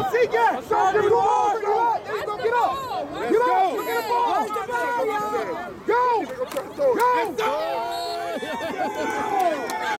Zeke, yeah. So give me the ball. There you go. Get up. Get up. Get the ball. Go. Go.